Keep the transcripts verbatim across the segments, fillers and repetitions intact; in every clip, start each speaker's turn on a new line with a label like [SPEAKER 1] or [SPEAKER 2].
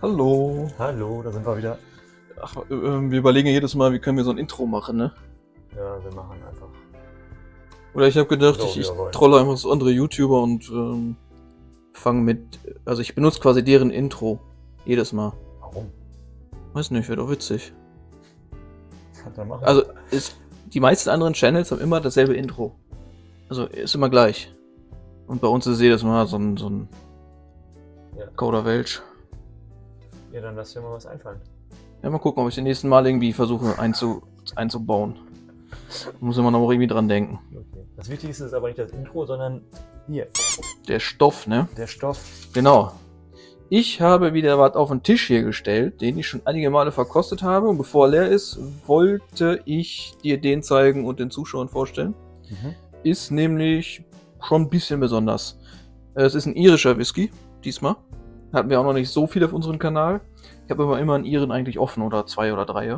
[SPEAKER 1] Hallo.
[SPEAKER 2] Hallo, da sind wir wieder.
[SPEAKER 1] Ach, äh, wir überlegen jedes Mal, wie können wir so ein Intro machen, ne?
[SPEAKER 2] Ja, wir machen einfach.
[SPEAKER 1] Oder ich habe gedacht,
[SPEAKER 2] So,
[SPEAKER 1] ich,
[SPEAKER 2] wie
[SPEAKER 1] ich
[SPEAKER 2] wir wollen.
[SPEAKER 1] trolle einfach so andere YouTuber und ähm, fange mit. Also ich benutze quasi deren Intro. Jedes Mal.
[SPEAKER 2] Warum?
[SPEAKER 1] Weiß nicht, wäre doch witzig.
[SPEAKER 2] Dann machen wir.
[SPEAKER 1] Also ist, die meisten anderen Channels haben immer dasselbe Intro. Also ist immer gleich. Und bei uns ist jedes Mal so ein, so ein
[SPEAKER 2] Ja.
[SPEAKER 1] Kauderwelsch.
[SPEAKER 2] Ja, dann lass dir mal was einfallen.
[SPEAKER 1] Ja, mal gucken, ob ich den nächsten Mal irgendwie versuche einzu, einzubauen. Muss immer noch irgendwie dran denken.
[SPEAKER 2] Okay. Das Wichtigste ist aber nicht das Intro, sondern hier,
[SPEAKER 1] Der Stoff, ne?
[SPEAKER 2] der Stoff.
[SPEAKER 1] Genau. Ich habe wieder was auf den Tisch hier gestellt, den ich schon einige Male verkostet habe. Und bevor er leer ist, wollte ich dir den zeigen und den Zuschauern vorstellen.
[SPEAKER 2] Mhm.
[SPEAKER 1] Ist nämlich schon ein bisschen besonders. Es ist ein irischer Whisky, diesmal. Hatten wir auch noch nicht so viel auf unserem Kanal. Ich habe aber immer einen Iren eigentlich offen oder zwei oder drei.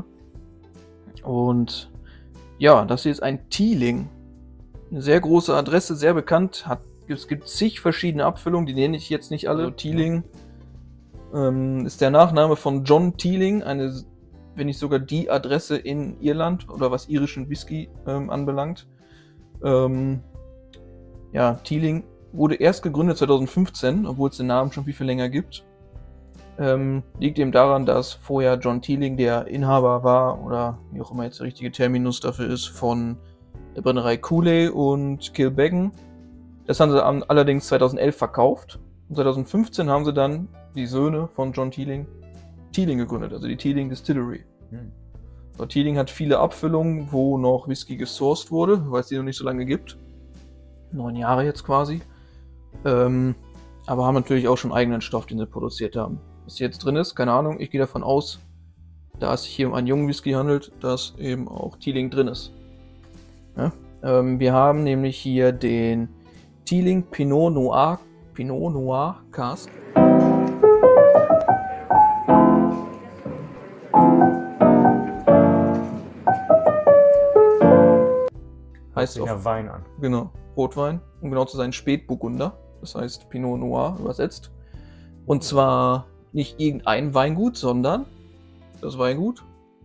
[SPEAKER 1] Und ja, das hier ist ein Teeling. Eine sehr große Adresse, sehr bekannt. Hat, es gibt zig verschiedene Abfüllungen, die nenne ich jetzt nicht alle. Also Teeling ähm, ist der Nachname von John Teeling, eine, wenn nicht sogar die Adresse in Irland oder was irischen Whisky ähm, anbelangt. Ähm, ja, Teeling wurde erst gegründet zweitausendfünfzehn, obwohl es den Namen schon viel, viel länger gibt. Ähm, liegt eben daran, dass vorher John Teeling der Inhaber war, oder wie auch immer jetzt der richtige Terminus dafür ist, von der Brennerei Cooley und Kilbeggan. Das haben sie allerdings zweitausendelf verkauft. Und zweitausendfünfzehn haben sie dann die Söhne von John Teeling Teeling gegründet, also die Teeling Distillery.
[SPEAKER 2] Hm.
[SPEAKER 1] So, Teeling hat viele Abfüllungen, wo noch Whisky gesourced wurde, weil es die noch nicht so lange gibt. Neun Jahre jetzt quasi. Ähm, aber haben natürlich auch schon eigenen Stoff, den sie produziert haben. Was hier jetzt drin ist, keine Ahnung, ich gehe davon aus, da es sich hier um einen jungen Whisky handelt, dass eben auch Teeling drin ist. Ja? Ähm, wir haben nämlich hier den Teeling Pinot Noir, Pinot Noir Cask. Heißt
[SPEAKER 2] sich ja Wein an.
[SPEAKER 1] Genau, Rotwein, um genau zu sein, Spätburgunder, das heißt Pinot Noir übersetzt. Und zwar nicht irgendein Weingut, sondern das Weingut.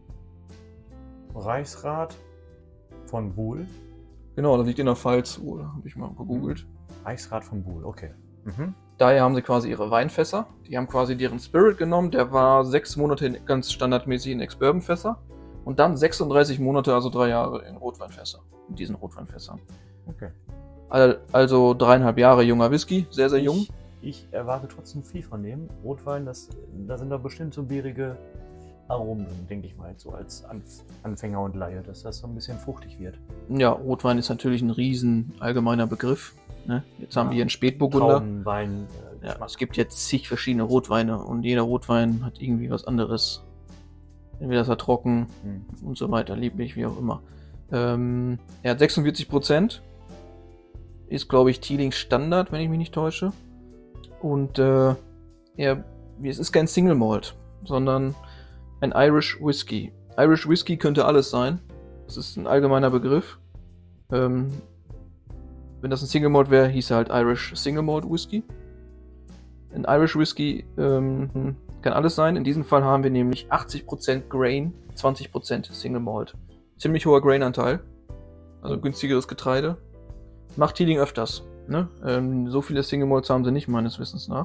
[SPEAKER 2] Reichsrat von Buhl.
[SPEAKER 1] Genau, das liegt in der Pfalz, habe ich mal gegoogelt.
[SPEAKER 2] Reichsrat von Buhl, okay. Mhm.
[SPEAKER 1] Daher haben sie quasi ihre Weinfässer. Die haben quasi deren Spirit genommen, der war sechs Monate in, ganz standardmäßig in Ex-Bourbon-Fässer. Und dann sechsunddreißig Monate, also drei Jahre in Rotweinfässer. In diesen Rotweinfässern.
[SPEAKER 2] Okay.
[SPEAKER 1] Also dreieinhalb Jahre junger Whisky, sehr, sehr jung.
[SPEAKER 2] Ich, ich erwarte trotzdem viel von dem. Rotwein, das, da sind da bestimmt so bärige Aromen drin, denke ich mal, so als Anf Anfänger und Laie, dass das so ein bisschen fruchtig wird.
[SPEAKER 1] Ja, Rotwein ist natürlich ein riesen allgemeiner Begriff. Ne? Jetzt haben
[SPEAKER 2] Ja.
[SPEAKER 1] wir hier einen Spätburgunder.
[SPEAKER 2] Traubenwein, äh,
[SPEAKER 1] Ja, es gibt jetzt zig verschiedene Rotweine und jeder Rotwein hat irgendwie was anderes. Entweder ist er trocken
[SPEAKER 2] Hm.
[SPEAKER 1] und so weiter, lieblich, wie auch immer. Ähm, er hat sechsundvierzig Prozent. Ist, glaube ich, Teeling Standard, wenn ich mich nicht täusche. Und äh, er, es ist kein Single Malt, sondern ein Irish Whisky. Irish Whisky könnte alles sein. Das ist ein allgemeiner Begriff. Ähm, wenn das ein Single Malt wäre, hieß er halt Irish Single Malt Whisky. Ein Irish Whisky ähm, kann alles sein. In diesem Fall haben wir nämlich achtzig Prozent Grain, zwanzig Prozent Single Malt. Ziemlich hoher Grain-Anteil. Also günstigeres Getreide. Macht Teeling öfters. Ne? Ähm, so viele Single Malts haben sie nicht, meines Wissens nach.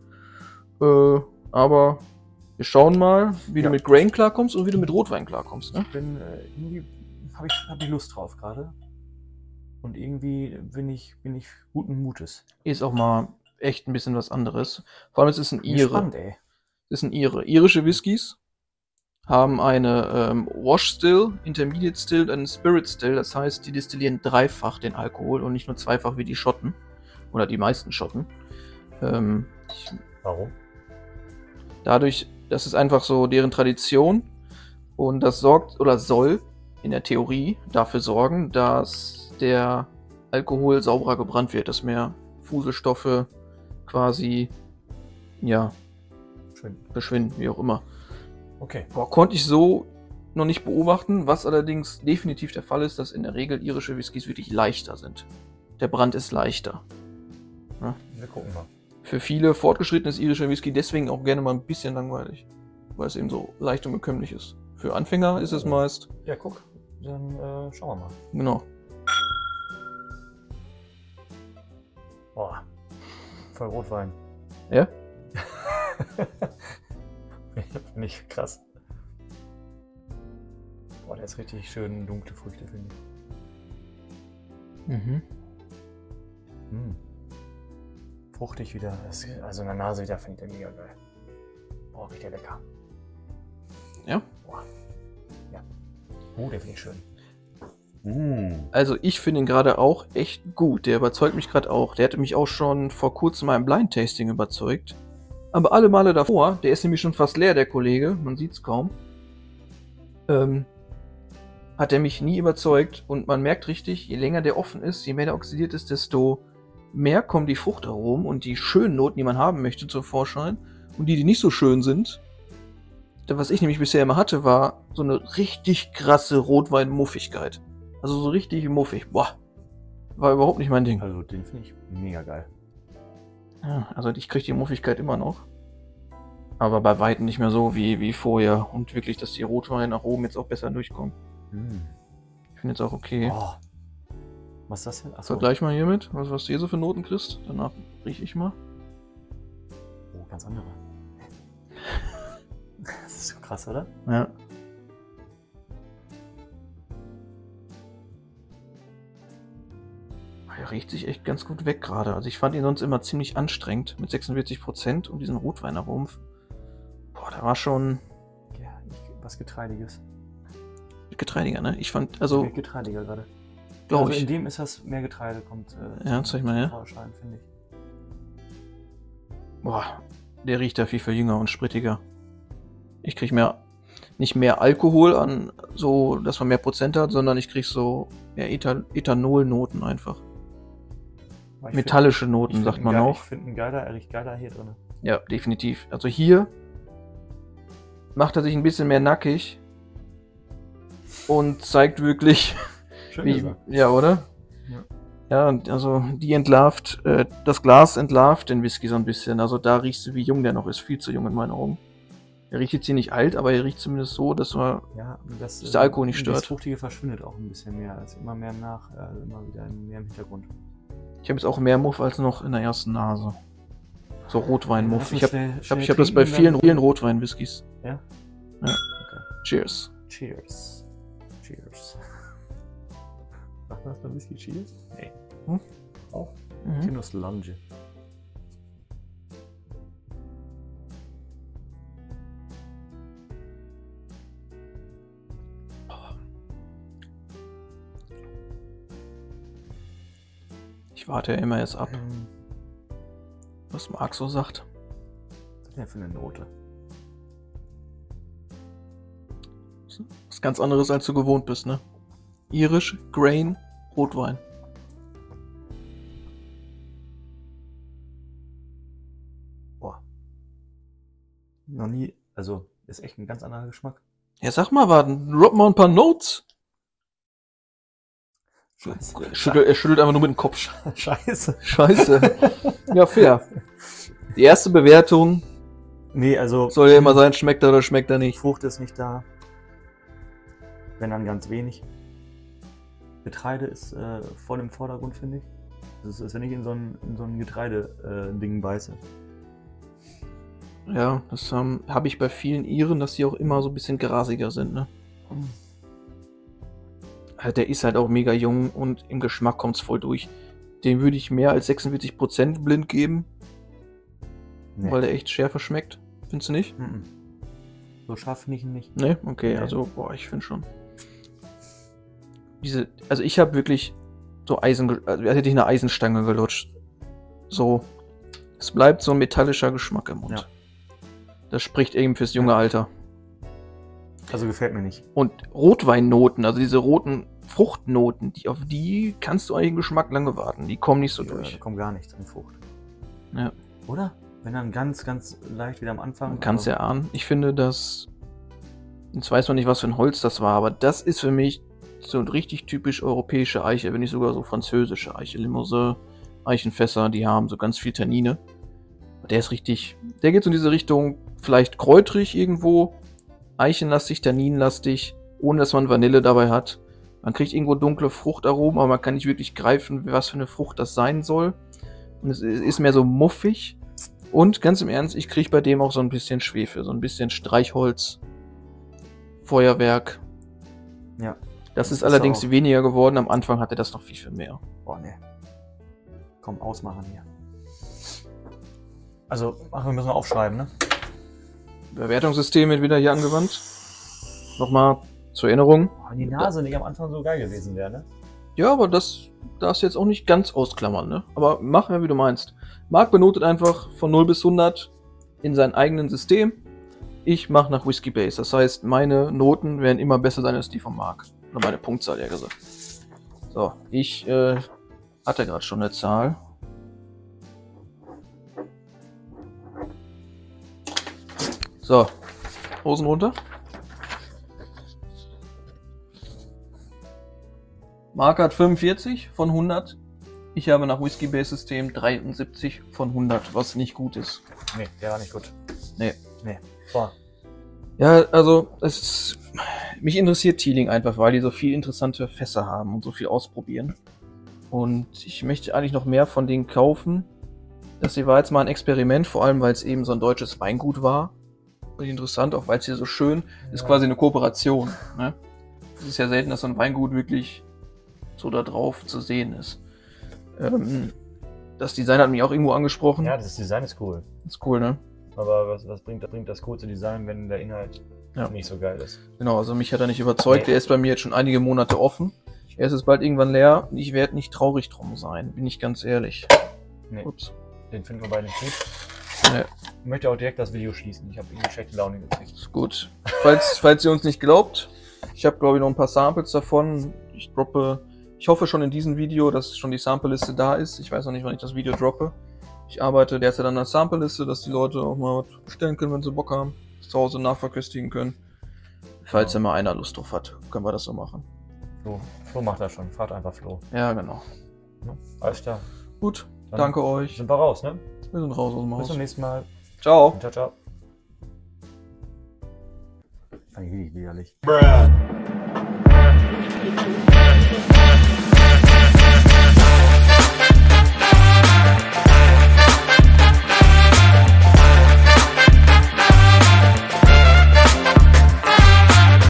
[SPEAKER 1] Äh, aber wir schauen mal, wie
[SPEAKER 2] Ja.
[SPEAKER 1] du mit Grain klarkommst und wie du mit Rotwein klarkommst. Ne?
[SPEAKER 2] Ich bin, äh, irgendwie habe ich, hab ich Lust drauf gerade. Und irgendwie bin ich, bin ich guten Mutes.
[SPEAKER 1] Ist auch mal echt ein bisschen was anderes. Vor allem es ist ein
[SPEAKER 2] Bin
[SPEAKER 1] Ire.
[SPEAKER 2] gespannt, ey.
[SPEAKER 1] Es ist ein Ire. Irische Whiskys haben eine ähm, Wash Still, Intermediate Still und einen Spirit Still. Das heißt, die destillieren dreifach den Alkohol und nicht nur zweifach wie die Schotten. Oder die meisten Schotten. Ähm, ich,
[SPEAKER 2] Warum?
[SPEAKER 1] dadurch, das ist einfach so deren Tradition. Und das sorgt oder soll in der Theorie dafür sorgen, dass der Alkohol sauberer gebrannt wird, dass mehr Fuselstoffe quasi, ja,
[SPEAKER 2] Schön.
[SPEAKER 1] verschwinden, wie auch immer.
[SPEAKER 2] Okay.
[SPEAKER 1] Boah, konnte ich so noch nicht beobachten, was allerdings definitiv der Fall ist, dass in der Regel irische Whiskys wirklich leichter sind. Der Brand ist leichter. Ja?
[SPEAKER 2] Wir gucken mal.
[SPEAKER 1] für viele fortgeschrittenes irischer Whisky deswegen auch gerne mal ein bisschen langweilig. Weil es eben so leicht und bekömmlich ist. Für Anfänger ist es meist.
[SPEAKER 2] Ja, guck. Dann äh, schauen wir mal.
[SPEAKER 1] Genau.
[SPEAKER 2] Boah. Voll Rotwein.
[SPEAKER 1] Ja?
[SPEAKER 2] Finde ich krass. Boah, der ist richtig schön dunkle Früchte, finde ich.
[SPEAKER 1] Mhm.
[SPEAKER 2] Mm. Fruchtig wieder. Das, also in der Nase wieder finde ich den mega geil. Boah, riecht der lecker.
[SPEAKER 1] Ja?
[SPEAKER 2] Boah. Ja. Oh, der finde ich schön. Mm.
[SPEAKER 1] Also ich finde ihn gerade auch echt gut. Der überzeugt mich gerade auch. Der hatte mich auch schon vor kurzem mal im Blind Tasting überzeugt. Aber alle Male davor, der ist nämlich schon fast leer, der Kollege, man sieht es kaum, ähm, hat er mich nie überzeugt. Und man merkt richtig, je länger der offen ist, je mehr der oxidiert ist, desto mehr kommen die Fruchtaromen und die schönen Noten, die man haben möchte, zum Vorschein. Und die, die nicht so schön sind, was ich nämlich bisher immer hatte, war so eine richtig krasse Rotwein-Muffigkeit. Also so richtig muffig. Boah, war überhaupt nicht mein Ding.
[SPEAKER 2] Also den finde ich mega geil.
[SPEAKER 1] Ja, also ich kriege die Muffigkeit immer noch. Aber bei weitem nicht mehr so wie, wie vorher. Und wirklich, dass die Rotweine nach oben jetzt auch besser durchkommen.
[SPEAKER 2] Mm.
[SPEAKER 1] Ich finde jetzt auch okay.
[SPEAKER 2] Oh. Was ist das denn? Achso.
[SPEAKER 1] Vergleich mal hiermit, was, was du hier so für Noten kriegst. Danach rieche ich mal.
[SPEAKER 2] Oh, ganz andere. Das ist so krass, oder?
[SPEAKER 1] Ja. Er riecht sich echt ganz gut weg gerade. Also ich fand ihn sonst immer ziemlich anstrengend mit sechsundvierzig Prozent und diesen Rotweinaromen. Boah, da war schon
[SPEAKER 2] Ja, ich, was Getreidiges.
[SPEAKER 1] getreidiger, ne? Ich fand, also,
[SPEAKER 2] Getreidiger gerade.
[SPEAKER 1] glaube
[SPEAKER 2] Also
[SPEAKER 1] ich.
[SPEAKER 2] in dem ist das mehr Getreide kommt. Äh,
[SPEAKER 1] Ja,
[SPEAKER 2] zum-
[SPEAKER 1] zeig mal
[SPEAKER 2] zum
[SPEAKER 1] her.
[SPEAKER 2] Vorschein, finde ich.
[SPEAKER 1] Boah, der riecht da viel, viel jünger und sprittiger. Ich krieg mehr, nicht mehr Alkohol an, so, dass man mehr Prozent hat, sondern ich krieg so mehr Ethan Ethanol-Noten einfach.
[SPEAKER 2] Aber ich
[SPEAKER 1] Metallische
[SPEAKER 2] find-
[SPEAKER 1] Noten,
[SPEAKER 2] ich find
[SPEAKER 1] sagt
[SPEAKER 2] ihn
[SPEAKER 1] man
[SPEAKER 2] geil-
[SPEAKER 1] auch.
[SPEAKER 2] Ich finde ihn geiler, er riecht geiler hier drin.
[SPEAKER 1] Ja, definitiv. Also hier macht er sich ein bisschen mehr nackig und zeigt wirklich,
[SPEAKER 2] Schön
[SPEAKER 1] wie,
[SPEAKER 2] gesagt.
[SPEAKER 1] ja, oder?
[SPEAKER 2] Ja.
[SPEAKER 1] Ja, und also die entlarvt, äh, das Glas entlarvt den Whisky so ein bisschen. Also da riechst du, wie jung der noch ist. Viel zu jung in meinen Augen. Er riecht jetzt hier nicht alt, aber er riecht zumindest so, dass man.
[SPEAKER 2] Ja, und das,
[SPEAKER 1] Dass der Alkohol nicht stört.
[SPEAKER 2] Das Fruchtige verschwindet auch ein bisschen mehr. Also immer mehr nach, äh, immer wieder mehr im Hintergrund.
[SPEAKER 1] Ich habe jetzt auch mehr Muff als noch in der ersten Nase. So Rotweinmuff.
[SPEAKER 2] Lass uns
[SPEAKER 1] Ich habe
[SPEAKER 2] schnell-
[SPEAKER 1] ich hab, ich
[SPEAKER 2] schnell
[SPEAKER 1] hab das bei
[SPEAKER 2] trinken,
[SPEAKER 1] vielen,
[SPEAKER 2] dann-
[SPEAKER 1] vielen Rotwein-Whiskys.
[SPEAKER 2] Ja?
[SPEAKER 1] Ja.
[SPEAKER 2] Okay.
[SPEAKER 1] Cheers.
[SPEAKER 2] Cheers. Cheers. Sagt man das beim Whisky Cheers? Nee.
[SPEAKER 1] Hm?
[SPEAKER 2] Auch?
[SPEAKER 1] Mhm.
[SPEAKER 2] Kinus Lange.
[SPEAKER 1] Ich warte ja immer jetzt ab,
[SPEAKER 2] Ähm,
[SPEAKER 1] was Marc so sagt.
[SPEAKER 2] was ist denn für eine Note?
[SPEAKER 1] Was ganz anderes, als du gewohnt bist, ne? Irisch, Grain, Rotwein.
[SPEAKER 2] Boah. Noch nie, also ist echt ein ganz anderer Geschmack.
[SPEAKER 1] Ja, sag mal, warten, drop mal ein paar Notes.
[SPEAKER 2] Scheiße.
[SPEAKER 1] Schüttelt, er schüttelt einfach nur mit dem Kopf.
[SPEAKER 2] Scheiße.
[SPEAKER 1] Scheiße. Ja, fair. Die erste Bewertung
[SPEAKER 2] Nee, also
[SPEAKER 1] soll ja immer sein, schmeckt er oder schmeckt er
[SPEAKER 2] die
[SPEAKER 1] nicht.
[SPEAKER 2] Frucht ist nicht da. Wenn dann ganz wenig. Getreide ist äh, voll im Vordergrund, finde ich. Das ist, als wenn ich in so ein, in so ein Getreide-Ding beiße.
[SPEAKER 1] Ja, das ähm, habe ich bei vielen Iren, dass die auch immer so ein bisschen grasiger sind, ne? Also der ist halt auch mega jung und im Geschmack kommt's voll durch. Dem würde ich mehr als sechsundvierzig Prozent blind geben,
[SPEAKER 2] Nee.
[SPEAKER 1] weil der echt schärfer schmeckt. Findest du nicht?
[SPEAKER 2] Mhm. So scharf finde ich ihn nicht.
[SPEAKER 1] Ne? Okay,
[SPEAKER 2] Nee.
[SPEAKER 1] also, boah, ich finde schon. Diese, also ich habe wirklich so Eisen, ge- also als hätte ich eine Eisenstange gelutscht. So, es bleibt so ein metallischer Geschmack im Mund.
[SPEAKER 2] Ja.
[SPEAKER 1] Das spricht eben fürs junge Alter.
[SPEAKER 2] Also gefällt mir nicht.
[SPEAKER 1] Und Rotweinnoten, also diese roten Fruchtnoten, die, auf die kannst du eigentlich im Geschmack lange warten. Die kommen nicht so
[SPEAKER 2] Ja, da
[SPEAKER 1] durch.
[SPEAKER 2] kommt gar nichts an Frucht.
[SPEAKER 1] Ja.
[SPEAKER 2] Oder? Wenn dann ganz, ganz leicht wieder am Anfang.
[SPEAKER 1] Man kann es
[SPEAKER 2] aber-
[SPEAKER 1] ja ahnen. Ich finde, dass. Jetzt weiß man nicht, was für ein Holz das war, aber das ist für mich so ein richtig typisch europäische Eiche, wenn nicht sogar so französische Eiche. Limousin, Eichenfässer, die haben so ganz viel Tannine. Der ist richtig, der geht so in diese Richtung, vielleicht kräutrig irgendwo, eichenlastig, tanninlastig, ohne dass man Vanille dabei hat. Man kriegt irgendwo dunkle Fruchtaromen, aber man kann nicht wirklich greifen, was für eine Frucht das sein soll. Und es ist mehr so muffig. Und ganz im Ernst, ich kriege bei dem auch so ein bisschen Schwefel, so ein bisschen Streichholz, Feuerwerk.
[SPEAKER 2] Ja.
[SPEAKER 1] Das, das ist,
[SPEAKER 2] ist
[SPEAKER 1] allerdings
[SPEAKER 2] auch
[SPEAKER 1] weniger geworden. Am Anfang hatte das noch viel, viel mehr.
[SPEAKER 2] Boah, ne. Komm, ausmachen hier. Also, ach, wir müssen wir aufschreiben, ne?
[SPEAKER 1] Bewertungssystem wird wieder hier angewandt. Nochmal zur Erinnerung.
[SPEAKER 2] Oh, die Nase nicht am Anfang so geil gewesen wäre, ne?
[SPEAKER 1] Ja, aber das darfst du jetzt auch nicht ganz ausklammern, ne? Aber mach ja, wie du meinst. Marc benotet einfach von null bis hundert in seinem eigenen System. Ich mache nach Whiskey Base. Das heißt, meine Noten werden immer besser sein als die von Marc. Oder meine Punktzahl, ja gesagt. So, ich äh, hatte gerade schon eine Zahl. So, Hosen runter. Marc hat fünfundvierzig von hundert. Ich habe nach Whiskey Base System dreiundsiebzig von hundert, was nicht gut ist.
[SPEAKER 2] Nee, der war nicht gut.
[SPEAKER 1] Nee.
[SPEAKER 2] Nee. Boah.
[SPEAKER 1] Ja, also, es, mich interessiert Teeling einfach, weil die so viel interessante Fässer haben und so viel ausprobieren. Und ich möchte eigentlich noch mehr von denen kaufen. Das hier war jetzt mal ein Experiment, vor allem weil es eben so ein deutsches Weingut war. Und interessant, auch weil es hier so schön ist,
[SPEAKER 2] Ja.
[SPEAKER 1] quasi eine Kooperation. Ne? Es ist ja selten, dass so ein Weingut wirklich so da drauf zu sehen ist. Ähm, das Design hat mich auch irgendwo angesprochen.
[SPEAKER 2] Ja, das Design ist cool.
[SPEAKER 1] Ist cool, ne?
[SPEAKER 2] Aber was, was bringt, bringt das kurze Design, wenn der Inhalt
[SPEAKER 1] Ja.
[SPEAKER 2] nicht so geil ist?
[SPEAKER 1] Genau, also mich hat er nicht überzeugt.
[SPEAKER 2] Nee.
[SPEAKER 1] Der ist bei mir jetzt schon einige Monate offen. Er ist jetzt bald irgendwann leer. Ich werde nicht traurig drum sein, bin ich ganz ehrlich.
[SPEAKER 2] Nee,
[SPEAKER 1] Ups.
[SPEAKER 2] den finden wir beide nicht gut.
[SPEAKER 1] Nee.
[SPEAKER 2] Ich möchte auch direkt das Video schließen. Ich habe irgendwie schlechte Laune gekriegt.
[SPEAKER 1] Ist gut. Falls, falls ihr uns nicht glaubt, ich habe glaube ich noch ein paar Samples davon. Ich droppe, ich hoffe schon in diesem Video, dass schon die Sample-Liste da ist. Ich weiß noch nicht, wann ich das Video droppe. Ich arbeite derzeit an einer Sample-Liste, dass die Leute auch mal was bestellen können, wenn sie Bock haben. Zu Hause nachverköstigen können. Falls ja mal einer Lust drauf hat, können wir das so machen.
[SPEAKER 2] Flo, Flo macht das schon. Fahrt einfach Flo.
[SPEAKER 1] Ja, genau.
[SPEAKER 2] Ne? Alles klar.
[SPEAKER 1] Gut,
[SPEAKER 2] Dann
[SPEAKER 1] danke euch.
[SPEAKER 2] Sind wir raus, ne?
[SPEAKER 1] Wir sind raus aus dem
[SPEAKER 2] Bis
[SPEAKER 1] Haus.
[SPEAKER 2] zum nächsten Mal.
[SPEAKER 1] Ciao.
[SPEAKER 2] Ciao, ciao. Fand ich wirklich widerlich.
[SPEAKER 3] Bruh.